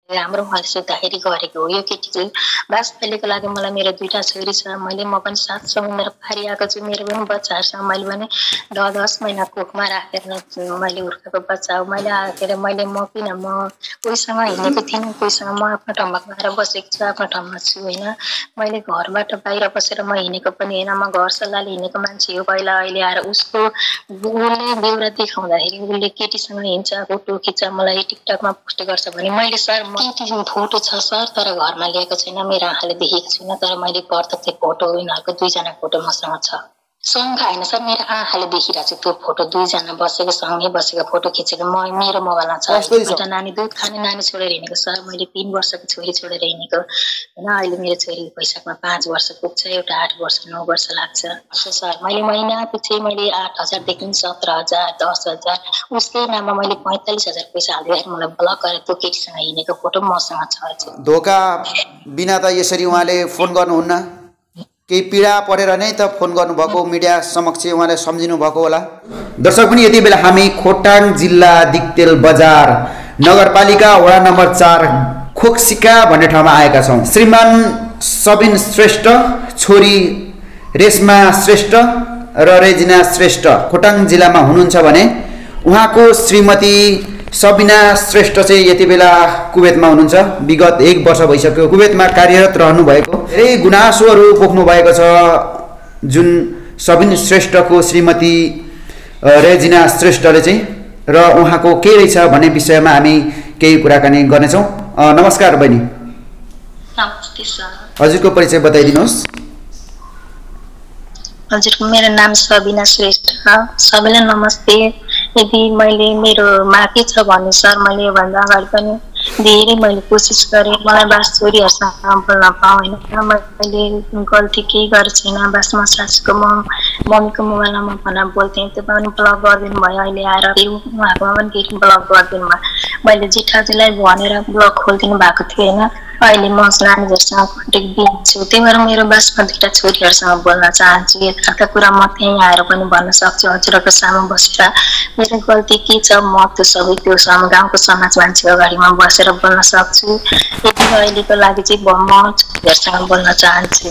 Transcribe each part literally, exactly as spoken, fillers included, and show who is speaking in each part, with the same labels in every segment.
Speaker 1: राम्रो उहाँले सोद्धाखेरि गरेको हो यो केटीको। बास अहिलेको लागि मलाई मेरो दुईवटा छोरी छ, मैले म पनि सात समुद्र पारी आएको छु। मेरो पनि बच्चाहरूसँग मैले भने दस दस महिना कोखमा राखेर मैले हुर्काएको बच्चा हो। मैले आएर मैले म किन म कोहीसँग हिँडेको थिइनँ, कोहीसँग म आफ्नो ठाउँमा गएर बसेको छु, आफ्नो ठाउँमा छु होइन। मैले घरबाट बाहिर बसेर म हिँडेको पनि होइन, म घर सल्लाहले हिँडेको मान्छे हो। पहिला अहिले आएर उसको उसले बेहोरा देखाउँदाखेरि उसले केटीसँग हिँड्छ, फोटो खिच्छ, मलाई टिकटकमा पोस्ट गर्छ भने मैले सर केटीसँग फोटो छ सर तर घरमा ल्याएको छैन, मेरो आँखाले देखेको छैन, तर मैले प्रत्यक्ष फोटो यिनीहरूको दुईजना फोटो मसँग छ। सँगै होइन सर, मेरो आँखाले देखिरहेको छु त्यो फोटो, दुईजना बसेको सँगै बसेको फोटो खिचेको म मेरो मोबाइलमा छ। एउटा नानी दुध खाने नानी छोडेर हिँडेको सर, मैले तिन वर्षको छोरी छोडेर हिँडेको होइन। अहिले मेरो छोरी वैशाखमा पाँच वर्ष पुग्छ, एउटा आठ वर्ष नौ वर्ष लाग्छ सर। मैले महिना पछि मैले आठ हजारदेखि सत्र हजार दस हजार उसकै नाममा मैले पैँतालिस हजार पैसा हालिदिएर मलाई ब्लक गरेर त्यो केटीसँग हिँडेको फोटो मसँग छ।
Speaker 2: धोका बिना त यसरी उहाँले फोन गर्नुहुन्न, केही पीडा परेर नै त फोन गर्नुभएको, मिडिया समक्ष उहाँले सम्झिनु भएको होला। दर्शक पनि यति बेला हामी खोटाङ जिल्ला दिक्तेल बजार नगरपालिका वडा नम्बर चार खोक्सिका भन्ने ठाउँमा आएका छौँ। श्रीमान सबिन श्रेष्ठ, छोरी रेशमा श्रेष्ठ र रेजिना श्रेष्ठ खोटाङ जिल्लामा हुनुहुन्छ भने उहाँको श्रीमती सबिना श्रेष्ठ चाहिँ यति बेला कुवेतमा हुनुहुन्छ। विगत एक वर्ष भइसक्यो कुवेतमा कार्यरत रहनु भएको। धेरै गुनासोहरू पोख्नु भएको छ जुन सबिन श्रेष्ठको श्रीमती रेजिना श्रेष्ठले चाहिँ, र उहाँको के रहेछ भन्ने विषयमा हामी केही कुराकानी गर्नेछौँ। नमस्कार बहिनी।
Speaker 1: नमस्ते सर।
Speaker 2: हजुरको परिचय बताइदिनुहोस्।
Speaker 1: हजुरको मेरो नाम सबिना श्रेष्ठ। सबैलाई नमस्ते। यदि मैले मेरो माफी छ भने सर, मैले योभन्दा अगाडि पनि धेरै मैले कोसिस गरेँ, मलाई बास छोरीहरूसँग बोल्न पाऊँ होइन। मैले गल्ती केही गरेको छैन, बास म सासूको म मम्मीको मोबाइलमा म भन्न बोल्थेँ, त्यो पनि ब्लक गरिदिनु भयो। अहिले आएर फेरि उहाँकोमा पनि फेरि ब्लक गरिदिनु भयो। मैले जेठाजुलाई भनेर ब्लक खोलिदिनु भएको थियो होइन। अहिले म नानीहरूसँग कन्ट्याक्ट दिन्छु, त्यही भएर मेरो बासमा दुईवटा छोरीहरूसँग बोल्न चाहन्छु। यथार्थ कुरा म त्यहीँ आएर पनि भन्न सक्छु हजुरहरूको सामु बसेर मेरो गल्ती के छ, म त्यो सबै त्यो गाउँको समाज मान्छे अगाडि म बसेर बोल्न सक्छु। यति अहिलेको लागि चाहिँ म छोरीहरूसँग बोल्न चाहन्छु।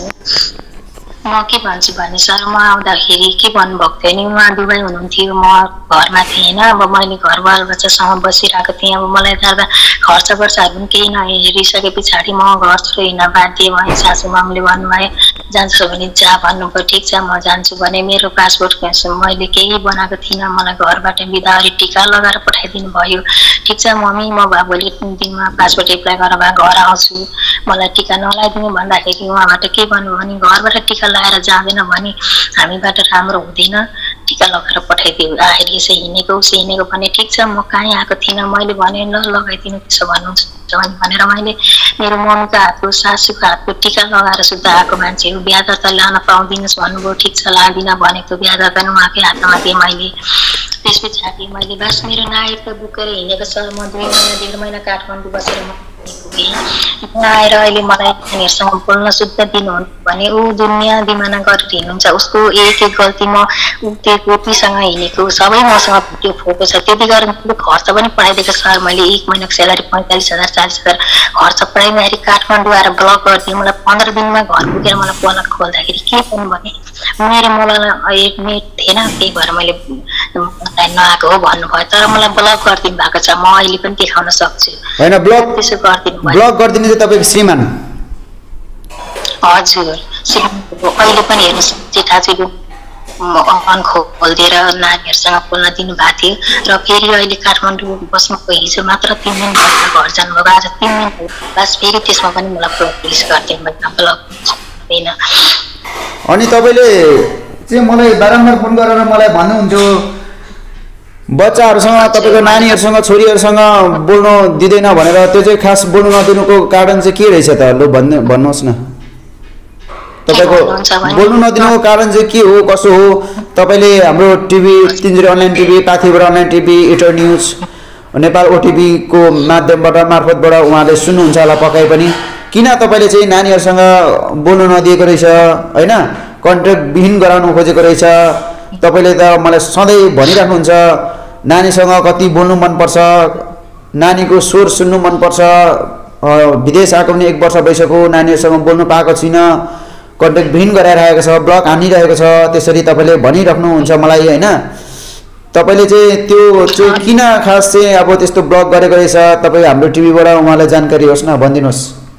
Speaker 1: म के भन्छु भने सर, म आउँदाखेरि के भन्नुभएको थियो नि, उहाँ दुबई हुनुहुन्थ्यो, म घरमा थिएँ होइन। अब मैले घर बाल बच्चासँग बसिरहेको थिएँ। अब मलाई त खर्च वर्षहरू पनि केही नहेरिसके पछाडि म घर छोडेर हिँड्न बाध्य भएँ। सासू मामले भन्नुभयो जान्छ भने जा भन्नुभयो, ठिक छ म जान्छु भने मेरो पासपोर्ट मैले केही बनाएको थिइनँ, मलाई घरबाट बिदावरी टिका लगाएर पठाइदिनु भयो। ठिक छ मम्मी, म भए भोलि दिनमा पासपोर्ट एप्लाई गरेर भए घर आउँछु, मलाई टिका नलाइदिनु भन्दाखेरि उहाँबाट के भन्नुभयो भने घरबाट टिका लगाएर जाँदैन भने हामीबाट राम्रो हुँदैन, टिका लगाएर पठाइदियो। आखिर यसो हिँडेको उसो हिँडेको भने ठिक छ म कहीँ आएको थिइनँ। मैले भने ल लगाइदिनु त्यसो भन्नुहुन्छ भनेर मैले मेरो मम्मीको हातको सासूको हातको टिका लगाएर सुत्दा आएको मान्छे हो। बिहा दर्ता लान पाउँदिनुहोस् भन्नुभयो, ठिक छ लाँदिनँ भनेको बिहा दर्ता पनि उहाँकै हातमा दिएँ मैले। त्यस पछाडि मैले बास मेरो नागरिक त बोकेर हिँडेको सर, म दुई महिना डेढ महिना काठमाडौँ बसेर म आएर अहिले मलाई नानीहरूसँग बोल्न शुद्ध दिनुहुन्न भने ऊ दुनियाँ दिमाना गरेर हिँड्नुहुन्छ। उसको एक एक गल्ती म त्यो गोपीसँग हिँडेको सबै मसँग त्यो फोटो छ। त्यति गरेर खर्च पनि पढाइदिएको सर, मैले एक महिनाको स्यालेरी पैँतालिस हजार चालिस हजार खर्च पढाइँदाखेरि काठमाडौँ आएर ब्लक गरिदिएँ। मलाई पन्ध्र दिनमा घर पुगेर मलाई पलक खोल्दाखेरि के पनि भने मेरो मोबाइलमा एक नेट थिएन, त्यही भएर मैले नआएको हो भन्नुभयो। तर मलाई ब्लक गरिदिनु भएको छ, म अहिले पनि देखाउन सक्छु।
Speaker 2: होइन ब्लक
Speaker 1: त्यसो गरिदिनु भयो।
Speaker 2: ब्लक गरिदिनु चाहिँ तपाईँको श्रीमान?
Speaker 1: हजुर श्रीमानको अहिले पनि हेर्नुहोस् जेठाजुले अन खोलिदिएर नानीहरूसँग बोल्न दिनुभएको थियो। र फेरि अहिले काठमाडौँ बस्नुको हिजो मात्र तिन दिन भएर घर जानुभएको, आज तिन दिन बस फेरि त्यसमा पनि मलाई पुलिस गरिदिनु भयो, ब्लक होइन।
Speaker 2: अनि तपाईँले चाहिँ मलाई बारम्बार फोन गरेर मलाई भन्नुहुन्थ्यो बच्चाहरूसँग तपाईँको नानीहरूसँग छोरीहरूसँग बोल्नु दिँदैन भनेर, त्यो चाहिँ खास बोल्नु नदिनुको कारण चाहिँ के रहेछ त? लु भन्नु भन्नुहोस् न, तपाईँको बोल्नु नदिनुको कारण चाहिँ के हो कसो हो? तपाईँले हाम्रो टिभी तिनजुरी अनलाइन टिभी, पाथिबाट अनलाइन टिभी, इटर न्युज, नेपाल ओटिभीको माध्यमबाट मार्फतबाट उहाँले सुन्नुहुन्छ होला पक्कै पनि। किन तपाईँले चाहिँ नानीहरूसँग बोल्नु नदिएको रहेछ होइन, कन्ट्याक्ट विहीन गराउनु खोजेको रहेछ? तपाईँले त मलाई सधैँ भनिराख्नुहुन्छ नानीसँग कति बोल्नु मनपर्छ, नानीको स्वर सुन्नु मनपर्छ, विदेश आएको पनि एक वर्ष भइसक्यो, नानीहरूसँग बोल्नु पाएको छुइनँ, कन्ट्याक्ट भिन गराइरहेको छ, ब्लक हानिरहेको छ, त्यसरी तपाईँले भनिराख्नुहुन्छ मलाई होइन। तपाईँले चाहिँ त्यो चाहिँ किन खास चाहिँ अब त्यस्तो ब्लक गरेको रहेछ, तपाईँ हाम्रो टिभीबाट उहाँलाई जानकारी होस् न, भनिदिनुहोस्।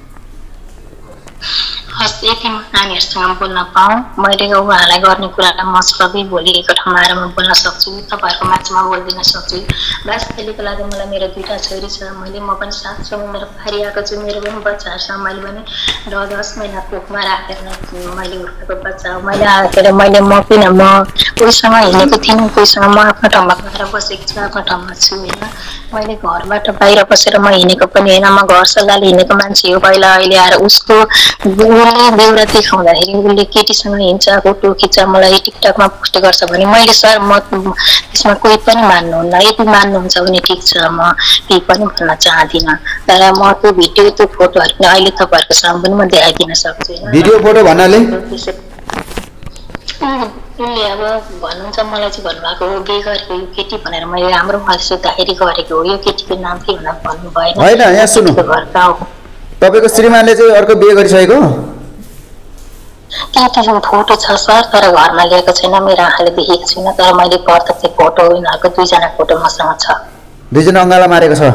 Speaker 1: हस्, यति म नानीहरूसँग बोल्न पाऊँ, मैले उहाँलाई गर्ने कुरालाई म सबै भोलिको ठाउँमा आएर म बोल्न सक्छु, तपाईँहरूको माझमा बोलिदिन सक्छु। बास अहिलेको लागि मलाई मेरो दुईवटा छोरी छ, मैले म पनि साथसँग मेरो पारी आएको छु, मेरो पनि बच्चाहरू छ। मैले पनि नौ दस महिना कोखमा राखेर मैले उठाएको बच्चा हो। मैले आएर मैले म किन म कोहीसँग हिँडेको थिइनँ, कोहीसँग म आफ्नो ठाउँमा गएर बसेको छु, आफ्नो ठाउँमा छु होइन। मैले घरबाट बाहिर बसेर म हिँडेको पनि होइन, म घर सल्लाहले हिँडेको मान्छे हो। पहिला अहिले आएर उसको उसले बेउरा देखाउँदाखेरि उसले केटीसँग हिँड्छ, फोटो खिच्छ, मलाई टिकटकमा पोस्ट गर्छ भने मैले सर म त्यसमा कोही पनि मान्नुहुन्न। यदि मान्नुहुन्छ भने ठिक छ, म केही पनि भन्न चाहदिनँ, तर म त्यो भिडियो त्यो फोटोहरू पनि अहिले तपाईँहरूको सामु पनि म देखाइदिन सक्छु।
Speaker 2: भिडियो फोटो भन्नाले
Speaker 1: उसले अब भन्नुहुन्छ मलाई चाहिँ भन्नुभएको हो बिहे गरेको यो केटी भनेर, मैले राम्रो उहाँले सोद्धाखेरि गरेको हो। यो केटीको नाम के भनेर भन्नु भएन
Speaker 2: होइन। यहाँ सुन्नु, तपाईँको श्रीमानले चाहिँ अर्को बिहे गरिसकेको
Speaker 1: केटीको फोटो छ सर, तर घरमा ल्याएको छैन, मेरो आँखाले देखेको छैन, तर मैले प्रत्यक्ष फोटो उनीहरूको दुईजना फोटो मसँग छ।
Speaker 2: दुईजना अङ्गाला मारेको छ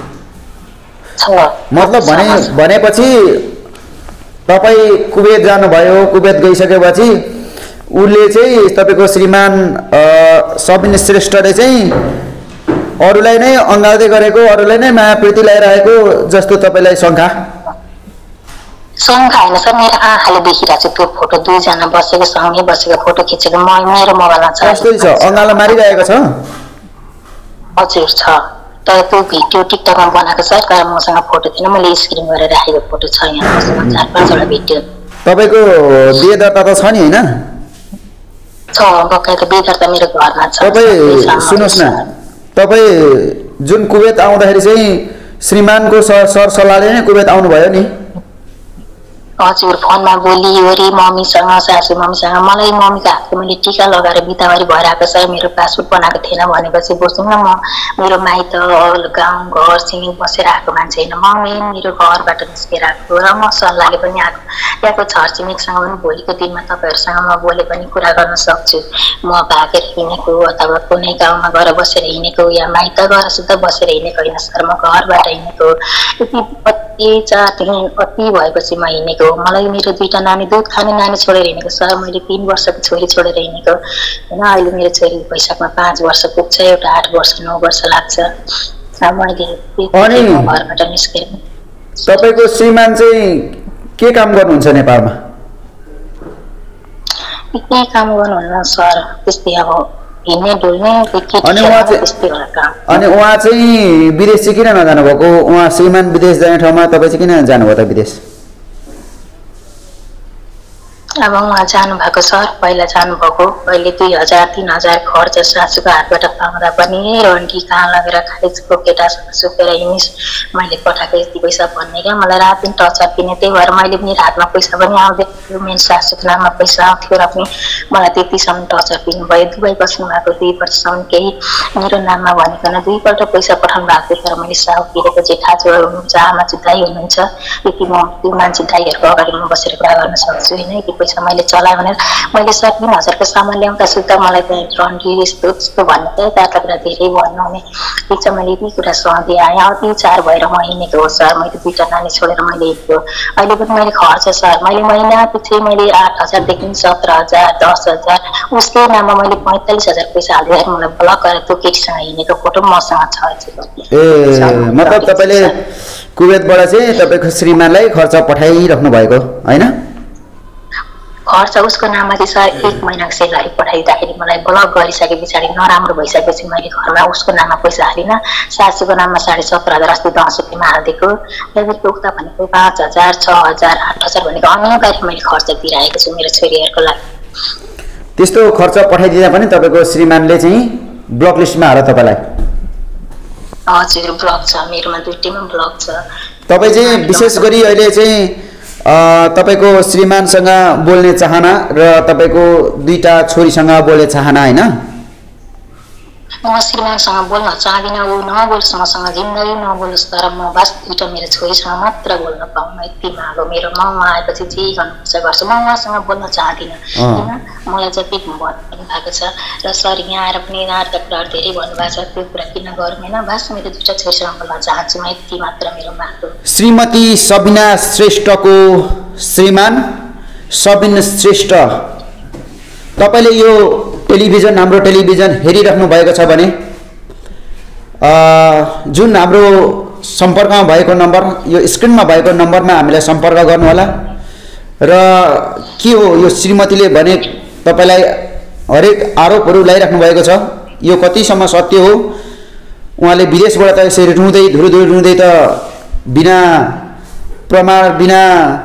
Speaker 2: मतलब भने भनेपछि तपाईँ कुवेत जानुभयो, कुवेत गइसकेपछि उसले चाहिँ तपाईँको श्रीमान सबिन श्रेष्ठले चाहिँ अरूलाई नै अँगाल्दै गरेको, अरूलाई नै माया प्रीति लगाइरहेको जस्तो तपाईँलाई शङ्का?
Speaker 1: शङ्का होइन सर, मेरो आँखाले देखिरहेको छ त्यो फोटो, दुईजना बसेको सँगै बसेको फोटो खिचेको म मेरो मोबाइलमा छ।
Speaker 2: कस्तो छ? अँगालो मारिरहेको छ?
Speaker 1: हजुर छ, तर त्यो भिडियो टिकटकमा बनाएको छ, तर मसँग फोटो थिएन, मैले स्क्रिन गरेर राखेको फोटो छ यहाँ मसँग चार पाँचवटा भिडियो।
Speaker 2: तपाईँको बिहे दर्ता त छ नि होइन?
Speaker 1: छ, बकाइदा बिहे दर्ता मेरो घरमा छ।
Speaker 2: तपाईँ सुन्नुहोस् न, तपाईँ जुन कुवेत आउँदाखेरि चाहिँ श्रीमानको सर सरसल्लाहले नै कुवेत आउनुभयो नि?
Speaker 1: हजुर, फोनमा बोलिवरी मम्मीसँग, सासू मम्मीसँग। मलाई मम्मीको हातको मैले टिका लगाएर बितावारी भएर आएको छ, मेरो पासपोर्ट बनाएको थिएन भनेपछि बस्नु न, म मेरो माइत गाउँ घर सिमी बसेर आएको मान्छे होइन, म मेन मेरो घरबाट निस्केर आएको र म सल्लाहले पनि आएको। यहाँको छरछिमेकसँग पनि भोलिको दिनमा तपाईँहरूसँग म बोले पनि कुरा गर्न सक्छु। म भागेर हिँडेको अथवा कुनै गाउँमा गएर बसेर हिँडेको या माइत गएर सुधा बसेर हिँडेको होइन सर, म घरबाट हिँडेको। यति अति चाहते अति भएपछि म हिँडेको। मलाई मेरो दुईटा नानी, दुध खाने नानी छोडेर हिँडेको सर, मैले तीन वर्षको छोरी छोडेर हिँडेको होइन। अहिले मेरो छोरी वैशाखमा पाँच वर्ष पुग्छ, एउटा आठ वर्ष नौ वर्ष लाग्छ। मैले घरबाट निस्केर।
Speaker 2: तपाईँको श्रीमान चाहिँ के काम गर्नुहुन्छ नेपालमा?
Speaker 1: के काम गर्नुहुन्न सर, त्यस्तै अब हिँड्ने डुल्ने।
Speaker 2: अनि उहाँ चाहिँ विदेश चाहिँ किन नजानु भएको? उहाँ श्रीमान विदेश जाने ठाउँमा तपाईँ चाहिँ किन जानुभयो त विदेश?
Speaker 1: अब उहाँ जानुभएको सर, पहिला जानुभएको, अहिले दुई हजार तिन हजार खर्च सासूको हातबाट पाउँदा पनि रन्डी कहाँ लगेर खाइसको केटासँग सुकेर हिँडिस्, मैले पठाएको यति पैसा भन्ने क्या, मलाई रात दिन टर्चर दिने। त्यही भएर मैले मेरो हातमा पैसा पनि आउँदै थियो, मेरो सासूको नाममा पैसा आउँथ्यो र पनि मलाई त्यतिसम्म टर्चर दिनुभयो। दुबई बस्नु भएको दुई वर्षसम्म केही मेरो नाममा भनेकन दुईपल्ट पैसा पठाउनु भएको थियो, तर मैले साहु किरेको जेठाजुहरू हुनुहुन्छ, आमाजु दाई हुनुहुन्छ, यति म त्यो मान्छे दाईहरूको अगाडि म बसेर कुरा गर्न सक्छु होइन। पैसा मैले चलाएँ भनेर मैले सर तिन हजारको सामान ल्याउँदा सुत्दा मलाई त रन्डी यस्तो यस्तो भन्ने थियो, दादा कुरा धेरै भन्नुहुने। ठिक छ, मैले यति कुरा सहँदै आएँ, अति चार भएर म हिँडेको हो सर। मैले दुईवटा नानी छोडेर मैले हिँडेको। अहिले पनि मैले खर्च सर, मैले महिना पछि मैले आठ हजारदेखि सत्र हजार दस हजार उसकै नाममा मैले पैँतालिस हजार पैसा हालिदिएर मलाई ब्लक गरेर त्यो केटीसँग हिँडेको फोटो मसँग छ।
Speaker 2: ए मतलब तपाईँले कुवेतबाट चाहिँ तपाईँको श्रीमानलाई खर्च पठाइराख्नु भएको होइन?
Speaker 1: खर्च उसको नाममा चाहिँ सर एक महिनाको सेलरी पठाइदिँदाखेरि मलाई ब्लक गरिसके पछाडि नराम्रो भइसकेपछि मैले घरमा उसको नाममा पैसा हालिनँ। सासूको नाममा साढे सत्र हजार अस्ति दस रुपियाँमा हालिदिएको। त्यहाँदेखि उता भनेको पाँच हजार छ हजार आठ हजार भनेको अनिवार्य मैले खर्च दिइरहेको छु मेरो छोरीहरूको लागि।
Speaker 2: त्यस्तो खर्च पठाइदिँदा पनि तपाईँको श्रीमानले चाहिँ ब्लक लिस्टमा हाल्यो तपाईँलाई?
Speaker 1: हजुर, ब्लक छ मेरोमा, दुईटैमा ब्लक छ।
Speaker 2: तपाईँ चाहिँ विशेष गरी अहिले चाहिँ तपाईँको श्रीमानसँग बोल्ने चाहना र तपाईँको दुईटा छोरीसँग बोल्ने चाहना होइन?
Speaker 1: म श्रीमानसँग बोल्न चाहदिनँ, ऊ नबोल्छ मसँग, जिन्दगी नबोलोस्, तर म बस दुइटा मेरो छोरीसँग मात्र बोल्न पाउँ यति मागो मेरो। म उहाँ आएपछि जे गर्नुपर्छ गर्छु, म उहाँसँग बोल्न चाहदिनँ किन मलाई जति भन्नु भएको छ। र सर यहाँ आएर पनि यहाँहरूको कुराहरू धेरै भन्नुभएको छ, त्यो कुरा किन गरौँ होइन, बस मेरो दुइटा छोरीसँग बोल्न चाहन्छु म, यति मात्र मेरो माग हो।
Speaker 2: श्रीमती सबिना श्रेष्ठको श्रीमान सबिन श्रेष्ठ, तपाईँले यो टेलिभिजन हाम्रो टेलिभिजन हेरिराख्नु भएको छ भने जुन हाम्रो सम्पर्कमा भएको नम्बर यो स्क्रिनमा भएको नम्बरमा हामीलाई सम्पर्क गर्नुहोला। र के हो यो श्रीमतीले भने तपाईँलाई हरेक आरोपहरू लगाइराख्नु भएको छ, यो कतिसम्म सत्य हो? उहाँले विदेशबाट त यसरी रुँदै धुरुधुरु रुँदै त बिना प्रमाण बिना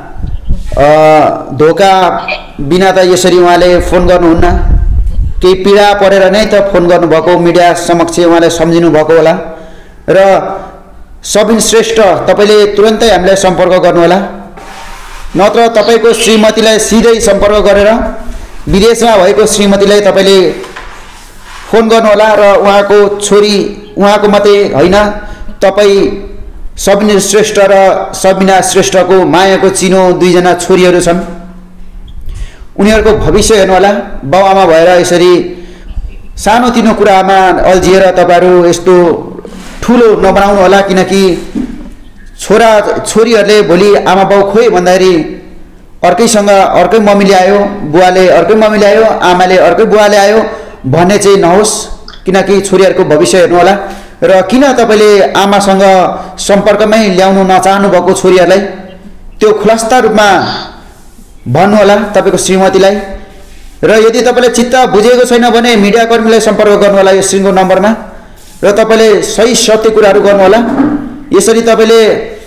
Speaker 2: धोका बिना त यसरी उहाँले फोन गर्नुहुन्न, केही पीडा परेर नै त फोन गर्नुभएको, मिडिया समक्ष उहाँले सम्झिनु भएको होला। र सबिन श्रेष्ठ तपाईँले तुरन्तै हामीलाई सम्पर्क गर्नुहोला, नत्र तपाईँको श्रीमतीलाई सिधै सम्पर्क गरेर विदेशमा भएको श्रीमतीलाई तपाईँले फोन गर्नुहोला। र उहाँको छोरी उहाँको मात्रै होइन, तपाईँ सबिन श्रेष्ठ र सबिना श्रेष्ठको मायाको चिनो दुईजना छोरीहरू छन्, उनीहरूको भविष्य हेर्नुहोला। बाउआमा भएर यसरी सानोतिनो कुरामा अल्झिएर तपाईँहरू यस्तो ठुलो नबनाउनु होला, किनकि छोरा छोरीहरूले भोलि आमा बाउ खोइ भन्दाखेरि अर्कैसँग अर्कै मम्मी ल्यायो, बुवाले अर्कै मम्मी ल्यायो, आमाले अर्कै बुवा ल्यायो भन्ने चाहिँ नहोस्, किनकि छोरीहरूको भविष्य हेर्नु होला। र किन तपाईँले आमासँग सम्पर्कमै ल्याउनु नचाहनु भएको छोरीहरूलाई त्यो खुलस्त रूपमा भन्नुहोला तपाईँको श्रीमतीलाई। र यदि तपाईँले चित्त बुझेको छैन भने मिडियाकर्मीलाई सम्पर्क गर्नुहोला यो स्क्रिनको नम्बरमा, र तपाईँले सही सत्य कुराहरू गर्नुहोला। यसरी तपाईँले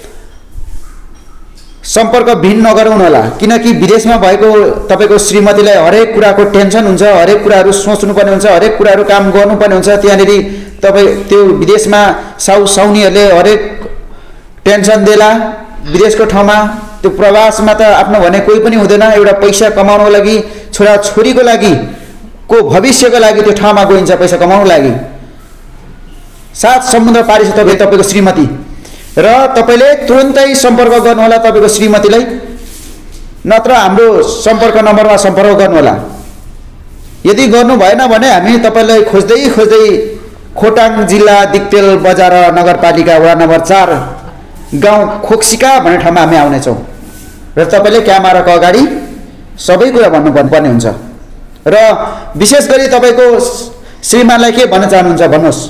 Speaker 2: सम्पर्क भिन्न नगराउनु होला, किनकि विदेशमा भएको तपाईँको श्रीमतीलाई हरेक कुराको टेन्सन हुन्छ, हरेक कुराहरू सोच्नुपर्ने हुन्छ, हरेक कुराहरू काम गर्नुपर्ने हुन्छ। त्यहाँनिर तपाईँ त्यो विदेशमा साउ साउनीहरूले हरेक टेन्सन देला विदेशको ठाउँमा। त्यो प्रवासमा त आफ्नो भने कोही पनि हुँदैन, एउटा पैसा कमाउनको लागि छोरा छोरीको लागि को भविष्यको लागि त्यो ठाउँमा गइन्छ पैसा कमाउनको लागि। सात समुद्र पारी छ तपाईँ तपाईँको श्रीमती, र तपाईँले तुरन्तै सम्पर्क गर्नुहोला तपाईँको श्रीमतीलाई, नत्र हाम्रो सम्पर्क नम्बरमा सम्पर्क गर्नुहोला। यदि गर्नु भएन भने हामी तपाईँलाई खोज्दै खोज्दै खोटाङ जिल्ला दिक्तेल बजार नगरपालिका वडा नम्बर चार गाउँ खोक्सिका भन्ने ठाउँमा हामी आउनेछौँ, र तपाईँले क्यामेराको अगाडि सबै कुरा भन्नु पर्ने हुन्छ। र विशेष गरी तपाईँको श्रीमानलाई के भन्न चाहनुहुन्छ भन्नुहोस्।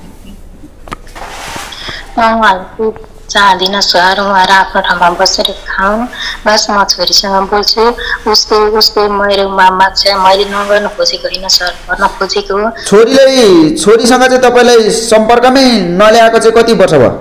Speaker 1: उहाँहरूको चाहदिनँ सर, उहाँहरू आफ्नो ठाउँमा बसेर खाउँ, बस म छोरीसँग बोल्छु, उसको उसको मेरो माग छ, मैले नगर्नु खोजेको होइन सर, गर्न खोजेको हो।
Speaker 2: छोरीलाई छोरीसँग चाहिँ तपाईँलाई सम्पर्कमै नल्याएको चाहिँ कति वर्ष भयो?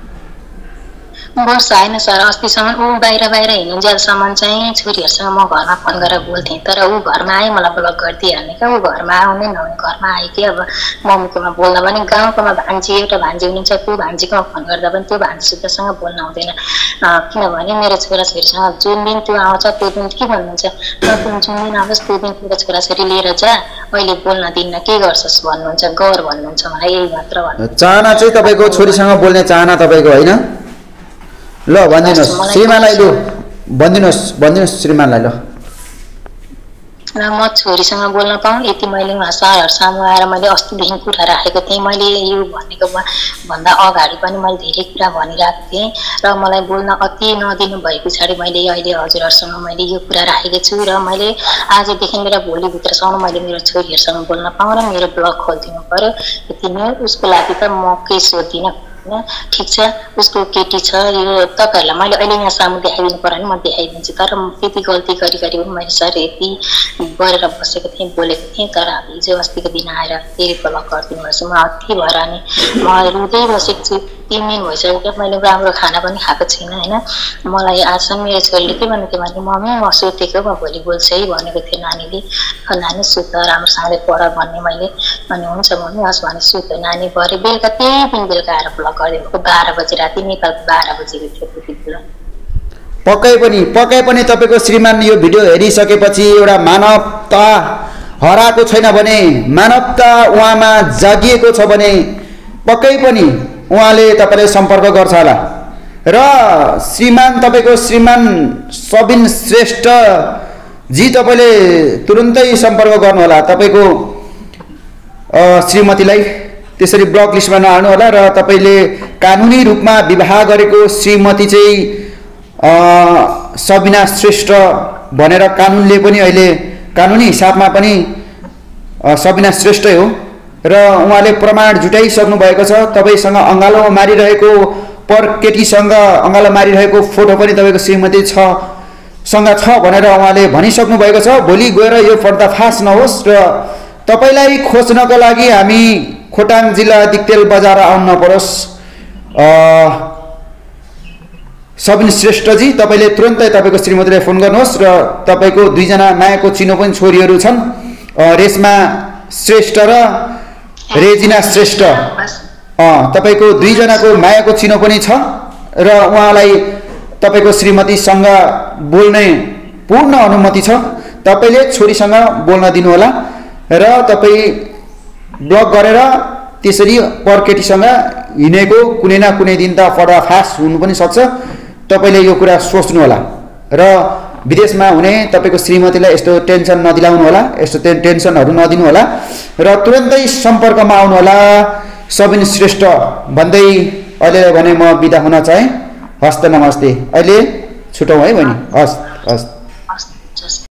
Speaker 1: वर्ष होइन सर, अस्तिसम्म ऊ बाहिर बाहिर हिँड्नुन्जेलसम्म चाहिँ छोरीहरूसँग म घरमा फोन गरेर बोल्थेँ, तर ऊ घरमा आएँ मलाई ब्लक गरिदिइहाल्ने क्या। ऊ घरमा आउने नहुने, घरमा आएँ कि अब मम्मीकोमा बोल्दा पनि गाउँकोमा भान्जी एउटा भान्जी हुनुहुन्छ, त्यो भान्जीकोमा फोन गर्दा पनि त्यो भान्जीसँग बोल्न आउँदैन, किनभने मेरो छोराछोरीसँग जुन दिन त्यो आउँछ त्यो दिन के भन्नुहुन्छ, जुन दिन आओस् त्यो दिन मेरो छोराछोरी लिएर जा, अहिले बोल्न दिन्न, के गर्छस् भन्नुहुन्छ, गर भन्नुहुन्छ मलाई, यही मात्र भन्नु।
Speaker 2: चाहना चाहिँ तपाईँको छोरीसँग बोल्ने चाहना तपाईँको होइन? ल भनिदिनुहोस् श्रीमानलाई, लु भनिदिनुहोस् भनिदिनुहोस् श्रीमानलाई। ल
Speaker 1: र म छोरीसँग बोल्न पाऊँ यति मैले उहाँ सरहरू सामु आएर मैले अस्तिदेखि कुरा राखेको थिएँ। मैले यो भनेको भन्दा अगाडि पनि मैले धेरै कुरा भनिरहेको थिएँ, र मलाई बोल्न अति नदिनु भए पछाडि मैले अहिले हजुरहरूसँग मैले यो कुरा राखेको छु, र मैले आजदेखि मेरो भोलिभित्रसम्म मैले मेरो छोरीहरूसँग बोल्न पाऊँ र मेरो ब्लग खोलिदिनु पऱ्यो, यति नै। उसको लागि त म केही सोध्दिनँ, ठिक छ, उसको केटी छ, यो तपाईँहरूलाई मैले अहिले यहाँ सामु देखाइदिनु पर्यो भने म देखाइदिन्छु, तर त्यति गल्ती गरी गरी पनि मैले सर यति गरेर बसेको थिएँ, बोलेको थिएँ, तर हिजो अस्तिको दिन आएर फेरि ब्लक गरिदिनु भएछ। म अति भएर नि म रुँदै बसेको छु, तिन दिन भइसक्यो, मैले राम्रो खाना पनि खाएको छुइनँ होइन। मलाई आजसम्म मेरो छोरीले के भन्नु थियो भने मम्मी म सुतेको, म भोलि बोल्छु है भनेको थियो नानीले, नानी सुत राम्रोसँगले पढ भन्ने मैले, अनि हुन्छ मम्मी हस् भने सुत्यो नानी। भरे बेलुका त्यही दिन बेलुका आएर ब्लक गरिदिएको, बाह्र बजी राति, नेपालको बाह्र बजीको थियो त्यति बेला।
Speaker 2: पक्कै पनि पक्कै पनि तपाईँको श्रीमान यो भिडियो हेरिसकेपछि एउटा मानवता हराएको छैन भने, मानवता उहाँमा जागिएको छ भने पक्कै पनि उहाँले तपाईँले सम्पर्क गर्छ होला। र श्रीमान तपाईँको श्रीमान सबिन श्रेष्ठ जी तपाईँले तुरुन्तै सम्पर्क गर्नुहोला। तपाईँको श्रीमतीलाई त्यसरी ब्लक लिस्टमा नहाल्नु होला। र तपाईँले कानुनी रूपमा विवाह गरेको श्रीमती चाहिँ सबिना श्रेष्ठ भनेर कानुनले पनि अहिले कानुनी हिसाबमा पनि सबिना श्रेष्ठै हो र उहाँले प्रमाण जुटाइसक्नु भएको छ। तपाईँसँग अँगालो मारिरहेको पर केटीसँग अँगालो मारिरहेको फोटो पनि तपाईँको श्रीमती छ सँग छ भनेर उहाँले भनिसक्नु भएको छ। भोलि गएर यो पर्दाफास नहोस् र तपाईँलाई खोज्नको लागि हामी खोटाङ जिल्ला दिक्तेल बजार आउनु नपरोस्। सबिन श्रेष्ठजी तपाईँले तुरन्तै तपाईँको श्रीमतीलाई फोन गर्नुहोस् र तपाईँको दुईजना मायाको चिनो पनि छोरीहरू छन्, रेशमा श्रेष्ठ र रेजिना श्रेष्ठ। तपाईँको दुईजनाको मायाको चिनो पनि छ र उहाँलाई तपाईँको श्रीमतीसँग बोल्ने पूर्ण अनुमति छ। तपाईँले छोरीसँग बोल्न दिनुहोला र तपाईँ ब्लक गरेर त्यसरी परकेटीसँग हिँडेको कुनै न कुनै दिन त पर्दाफास हुनु पनि सक्छ। तपाईँले यो कुरा सोच्नु होला र विदेशमा हुने तपाईँको श्रीमतीलाई यस्तो टेन्सन नदिलाउनु होला, यस्तो टेन्सनहरू नदिनु होला र तुरन्तै सम्पर्कमा आउनु होला सबिन श्रेष्ठ भन्दै अहिले भने म बिदा हुन चाहेँ। हस्त नमस्ते। अहिले छुटौँ है बहिनी। हस् हस्।